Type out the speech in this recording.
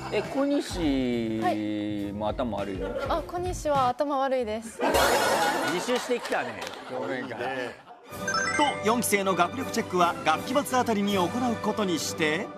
小西も頭悪いの？ あ、小西は頭悪いです。 自習してきたね、表面から。 と4期生の学力チェックは学期末あたりに行うことにして、